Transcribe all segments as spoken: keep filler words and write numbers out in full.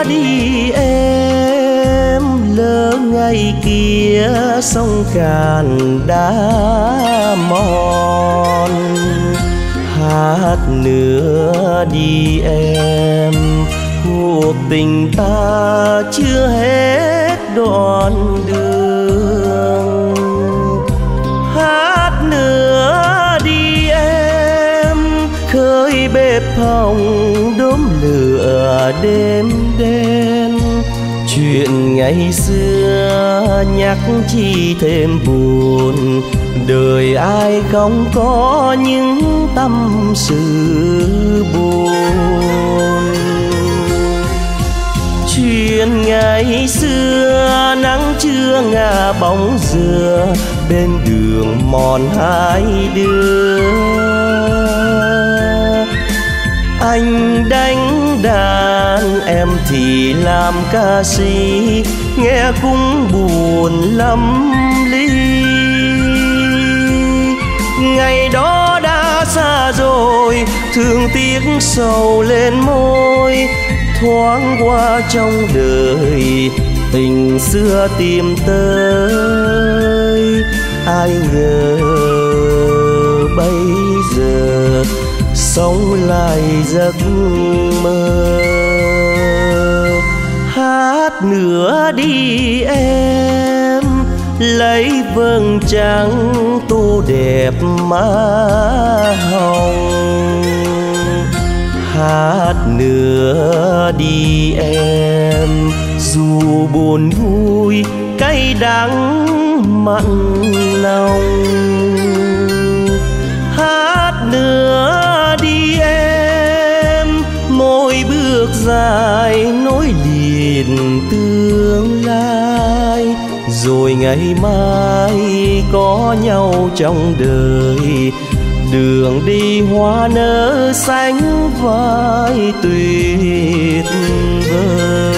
nửa đi em, lỡ ngày kia sông cạn đã mòn. Hát nữa đi em, cuộc tình ta chưa hết đoạn đường. Hát nữa đi em, khơi bếp hồng đốm lửa đêm đen. Chuyện ngày xưa nhắc chi thêm buồn, đời ai không có những tâm sự buồn. Chuyện ngày xưa nắng trưa ngả bóng dừa, bên đường mòn hai đứa. Anh đánh đàn em thì làm ca sĩ, nghe cũng buồn lắm ly. Ngày đó đã xa rồi, thương tiếc sầu lên môi. Thoáng qua trong đời, tình xưa tìm tới. Ai ngờ bây giờ sống lại giấc mơ. Hát nữa đi em, lấy vầng trắng tô đẹp má hồng. Hát nữa đi em, dù buồn vui cay đắng mặn nồng. Hát nữa đi em, mỗi bước dài nối liền tương lai. Rồi ngày mai có nhau trong đời, đường đi hoa nở xanh vai tuyệt vời.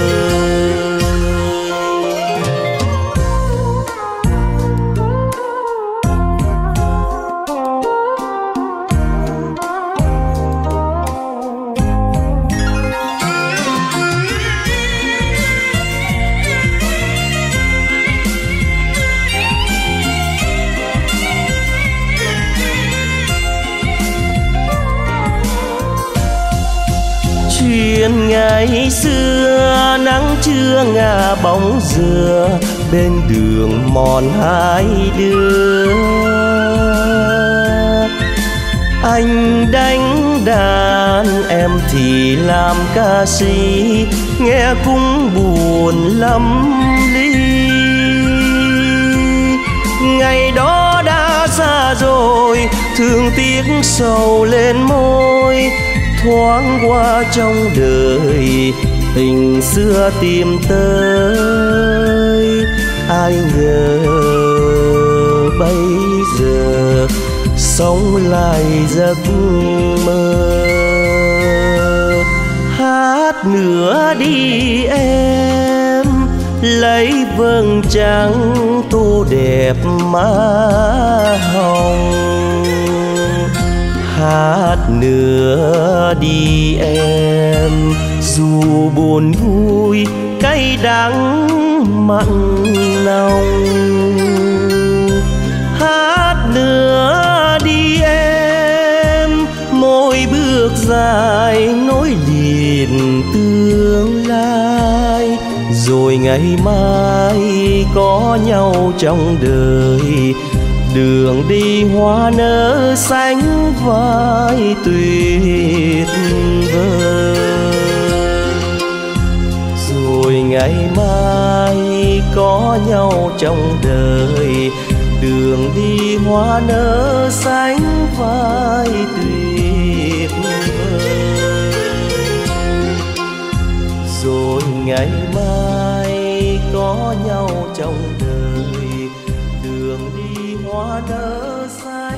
Chuyện ngày xưa nắng trưa ngả bóng dừa, bên đường mòn hai đứa. Anh đánh đàn em thì làm ca sĩ, nghe cũng buồn lắm ly. Ngày đó đã xa rồi, thương tiếc sầu lên môi. Thoáng qua trong đời, tình xưa tìm tới. Ai ngờ bây giờ sống lại giấc mơ. Hát nữa đi em, lấy vầng trắng tô đẹp má hồng. Hát nữa đi em, dù buồn vui cay đắng mặn nồng. Hát nữa đi em, mỗi bước dài nối liền tương lai. Rồi ngày mai có nhau trong đời, đường đi hoa nở xanh vai tuyệt vời. Rồi ngày mai có nhau trong đời, đường đi hoa nở xanh vai tuyệt vời. Rồi ngày mai có nhau trong đời, đường đi hoa nở xanh.